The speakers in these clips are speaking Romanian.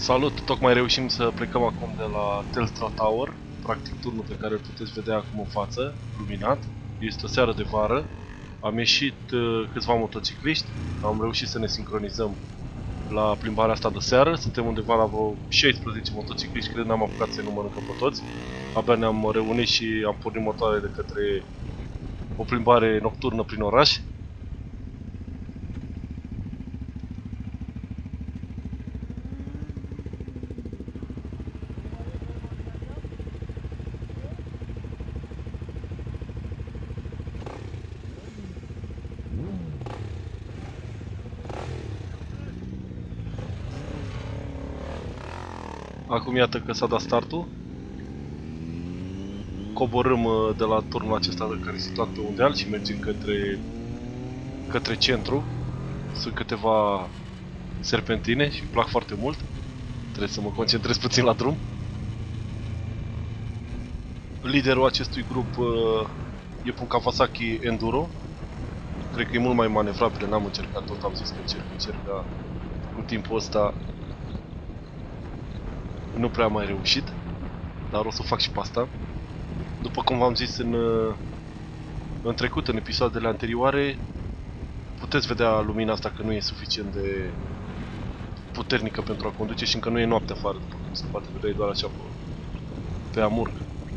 Salut! Tocmai reușim să plecăm acum de la Telstra Tower, practic turnul pe care îl puteți vedea acum în față, luminat. Este o seară de vară. Am ieșit câțiva motocicliști, am reușit să ne sincronizăm la plimbarea asta de seară. Suntem undeva la vreo 16 motocicliști, cred, n-am apucat să-i număr încă pe toți. Abia ne-am reunit și am pornit motoarele către o plimbare nocturnă prin oraș. Acum iată că s-a dat startul. Coborâm de la turnul acesta care e situat pe un deal și mergem către centru. Sunt câteva serpentine și îmi plac foarte mult. Trebuie să mă concentrez puțin la drum. Liderul acestui grup e un Kawasaki Enduro. Cred că e mult mai manevrabil, n-am încercat tot, am zis că încerc, dar cu timpul ăsta nu prea am mai reușit, dar o să fac și pe asta. După cum v-am zis în trecut, în episoadele anterioare, puteți vedea lumina asta că nu e suficient de puternică pentru a conduce și încă nu e noapte afară, după cum se poate vedea, e doar așa pe amurg.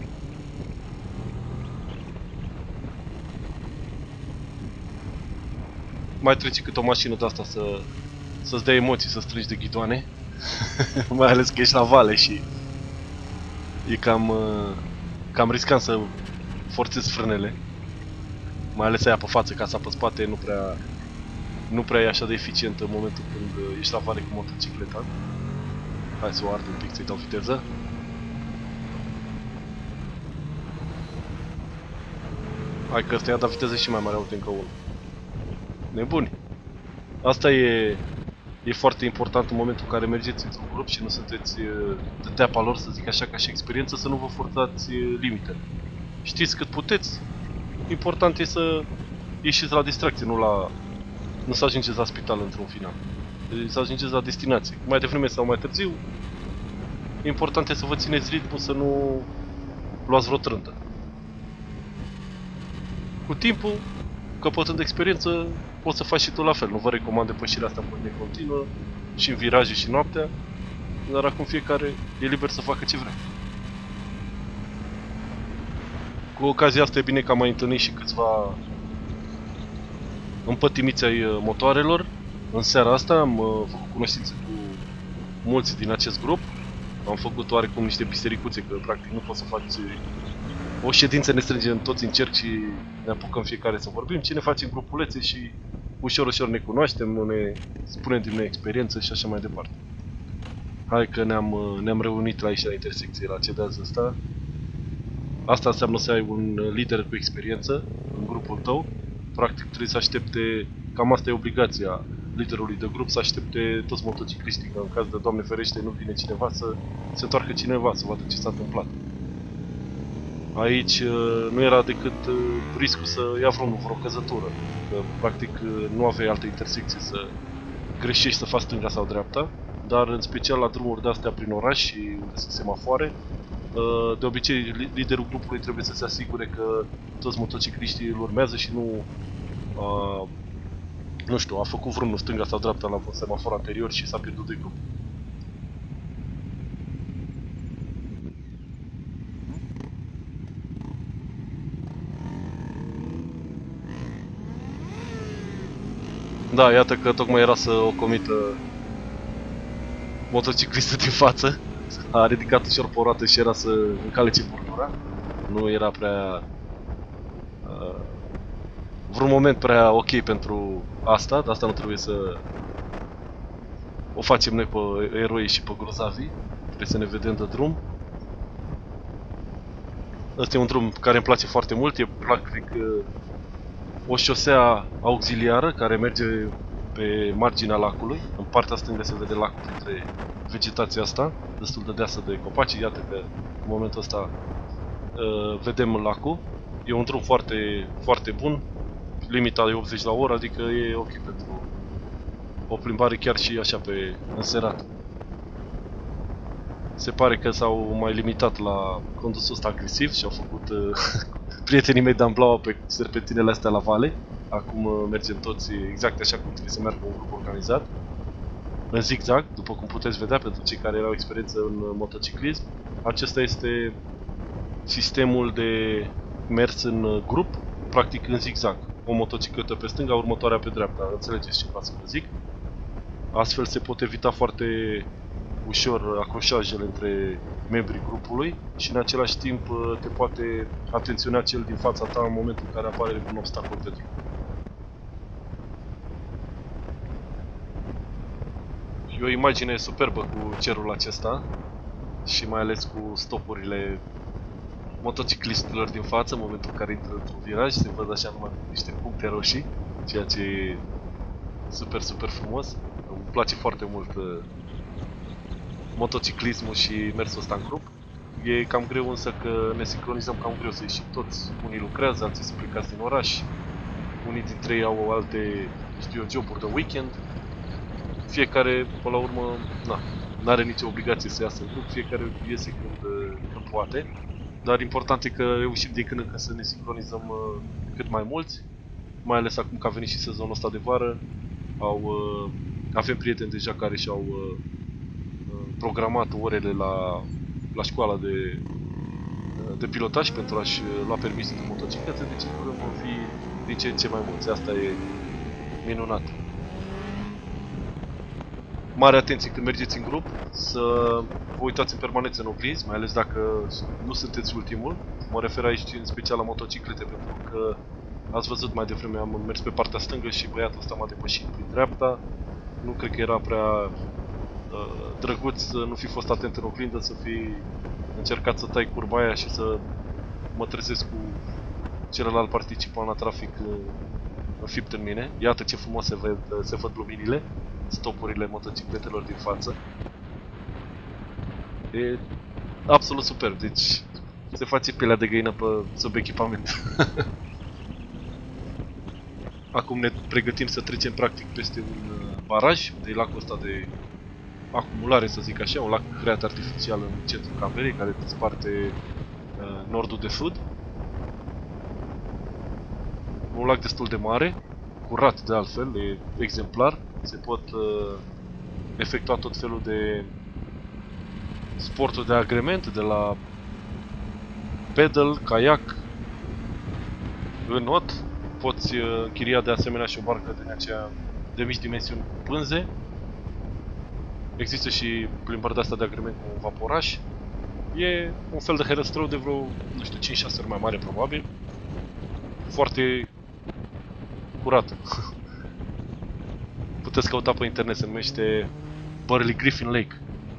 Mai trece câte o mașină de asta să-ți dea emoții, să strângi de ghidoane. Mai ales că ești la vale și e cam riscant să forțezi frânele. Mai ales aia pe față, casa pe spate nu prea e așa de eficient în momentul când ești la vale cu motocicleta. Hai să o ard un pic, să-i dau viteză. Hai că ăsta i-a dat viteză și mai mare, uite încă unul. Nebuni! Asta e foarte important în momentul în care mergeți într-un grup și nu sunteți de teapa lor, să zic așa, ca și experiență, să nu vă forțați limitele. Știți cât puteți. Important e să ieșiți la distracție, nu să ajungeți la spital într-un final. Să ajungeți la destinație. Mai devreme sau mai târziu, important e să vă țineți ritmul, să nu luați vreo trântă. Cu timpul, căpătând experiență, poți să faci și tu la fel. Nu vă recomand depășirea asta pe linie continuă și în viraje și noaptea, dar acum fiecare e liber să facă ce vrea. Cu ocazia asta e bine că am mai întâlnit și câțiva împătimiți ai motoarelor. În seara asta am făcut cunoștință cu mulți din acest grup. Am făcut oarecum niște bisericuțe, că practic nu poți să faci o ședință, ne strângem toți în cerc și ne apucăm fiecare să vorbim, ci ne facem grupulețe și ușor, ușor ne cunoaștem, ne spunem din experiență și așa mai departe. Hai că ne-am reunit aici la intersecție, la cedează asta. Asta înseamnă să ai un lider cu experiență în grupul tău. Practic trebuie să aștepte, cam asta e obligația liderului de grup, să aștepte toți motocicliștii, că în caz de Doamne ferește nu vine cineva, să se întoarcă cineva, să vadă ce s-a întâmplat. Aici nu era decât riscul să ia vreo căzătură, că practic nu aveai altă intersecție să greșești, să faci stânga sau dreapta, dar în special la drumuri de-astea prin oraș și unde sunt semafoare, de obicei liderul grupului trebuie să se asigure că toți motocicliștii îl urmează și nu știu, a făcut vreunul stânga sau dreapta la un semafor anterior și s-a pierdut de grup. Da, iată că tocmai era să o comită motociclistul din față. A ridicat ușor pe o roată și era să încalece bordura. Nu era prea vreun moment prea ok pentru asta, de asta nu trebuie să o facem noi pe eroi și pe grozavii. Trebuie să ne vedem de drum. Ăsta e un drum care îmi place foarte mult, e practic o șosea auxiliară care merge pe marginea lacului. În partea stângă se vede lacul printre vegetația asta, destul de deasă de copaci. Iată că în momentul ăsta vedem lacul. E un drum foarte, foarte bun. Limita e 80 la oră, adică e ok pentru o plimbare chiar și așa pe înserat. Se pare că s-au mai limitat la condusul ăsta agresiv și au făcut prietenii mei de-amblaua pe serpentinele astea la vale. Acum mergem toți exact așa cum trebuie să meargă un grup organizat. În zigzag, după cum puteți vedea pentru cei care au experiență în motociclism. Acesta este sistemul de mers în grup, practic în zigzag. O motocicletă pe stânga, următoarea pe dreapta. Înțelegeți ce vreau să vă zic? Astfel se pot evita foarte ușor acroșajele între membrii grupului și în același timp te poate atenționa cel din fața ta în momentul în care apare un obstacol pe drum. E o imagine superbă cu cerul acesta și mai ales cu stopurile motociclistilor din față în momentul în care intră într-un viraj. Se văd așa numai niște puncte roșii, ceea ce e super, super frumos. Îmi place foarte mult motociclismul și mersul ăsta în grup. E cam greu însă că ne sincronizăm cam greu să ieșim toți. Unii lucrează, alții sunt plecați din oraș. Unii dintre ei au alte, știu eu, joburi de weekend. Fiecare, până la urmă, n-are nicio obligație să iasă în grup, fiecare iese când poate. Dar important e că reușim de când în când să ne sincronizăm cât mai mulți. Mai ales acum că a venit și sezonul ăsta de vară. Avem prieteni deja care și-au programat orele la școala de pilotaj pentru a-și lua permisii de motociclete, deci în curând vor fi din ce în ce mai mulți. Asta e minunat. Mare atenție când mergeți în grup, să vă uitați în permanență în oglinzi, mai ales dacă nu sunteți ultimul. Mă refer aici în special la motociclete, pentru că ați văzut mai devreme, am mers pe partea stângă și băiatul ăsta m-a depășit prin dreapta. Nu cred că era prea drăguț să nu fi fost atent în oglindă, să fi încercat să tai curba aia și să mă trezesc cu celălalt participant la trafic înfipt în mine. Iată ce frumos se văd luminile, stopurile motocicletelor din față. E absolut superb, deci se face pielea de găină sub echipament. Acum ne pregătim să trecem practic peste un baraj, de lacul ăsta de acumulare, să zic așa, un lac creat artificial în centrul Canberrei, care desparte nordul de sud. Un lac destul de mare, curat de altfel, e exemplar. Se pot efectua tot felul de sporturi de agrement, de la pedal, kayak, înot. Poți închiria de asemenea și o barcă din aceea de mici dimensiuni cu pânze. Există și plimbări de-astea de agrement cu un vaporaș. E un fel de herăstrău de vreo, nu știu, 5-6 ori mai mare probabil. Foarte curat. Puteți căuta pe internet, se numește Burley Griffin Lake.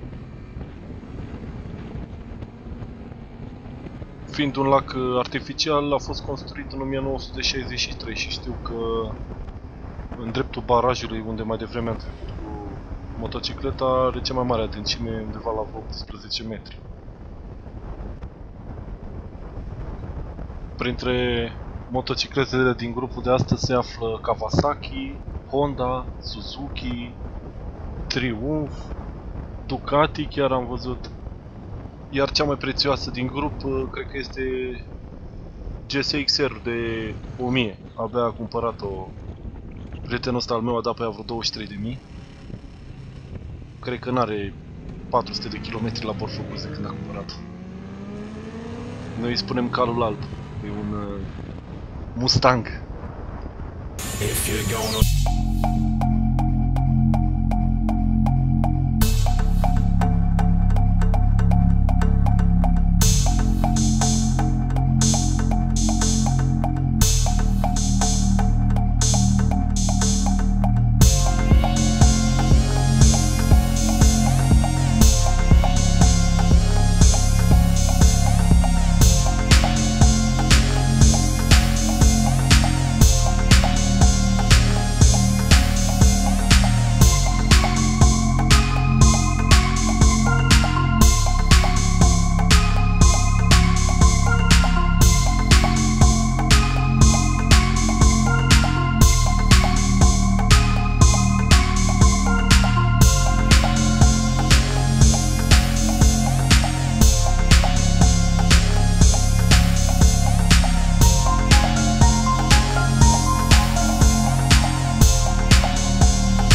Fiind un lac artificial, a fost construit în 1963 și știu că în dreptul barajului, unde mai devreme am trecut cu motocicleta, are cea mai mare adâncime, undeva la 18 metri. Printre motocicletele din grupul de astăzi se află Kawasaki, Honda, Suzuki, Triumph, Ducati chiar am văzut. Iar cea mai prețioasă din grup, cred că este GSX-R de 1000. Abia a cumpărat-o. Prietenul ăsta al meu a dat pe ea vreo 23.000. Cred că n-are 400 de kilometri la bord făcuți de când a cumpărat-o. Noi îi spunem calul alb. E un Mustang.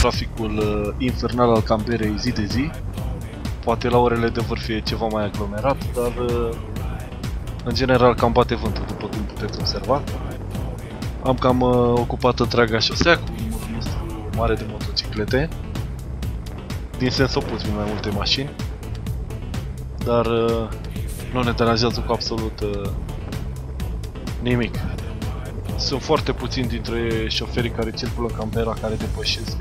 traficul infernal al Canberrei zi de zi. Poate la orele de vârf e ceva mai aglomerat, dar în general cam bate vântul, după cum puteți observa. Am cam ocupat întreaga șosea cu numărul nostru mare de motociclete. Din sens opus vin mai multe mașini, dar nu ne deranjează cu absolut nimic. Sunt foarte puțini dintre șoferii care circulă în Canberra care depășesc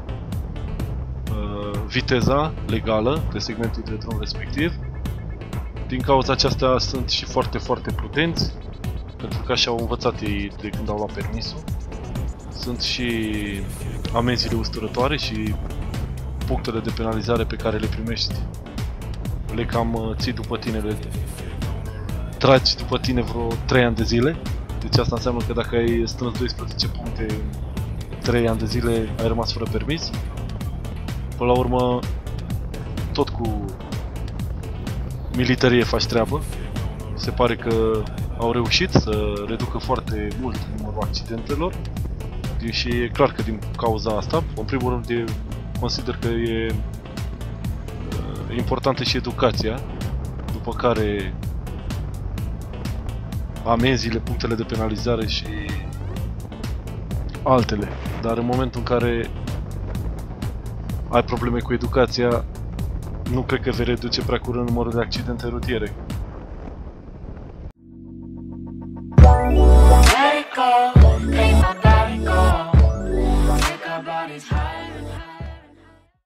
viteza legală de segmentul de drum respectiv. Din cauza aceasta sunt și foarte, foarte prudenți, pentru că așa au învățat ei de când au luat permisul. Sunt și amenziile usturătoare și punctele de penalizare pe care le primești. Le cam ții după tine, le tragi după tine vreo 3 ani de zile. Deci asta înseamnă că dacă ai strâns 12 puncte în 3 ani de zile, ai rămas fără permis. Până la urmă, tot cu militarie faci treabă. Se pare că au reușit să reducă foarte mult numărul accidentelor. Și e clar că din cauza asta, în primul rând, consider că e importantă și educația, după care amenziile, punctele de penalizare și altele. Dar în momentul în care ai probleme cu educația, nu cred că vei reduce prea curând numărul de accidente rutiere.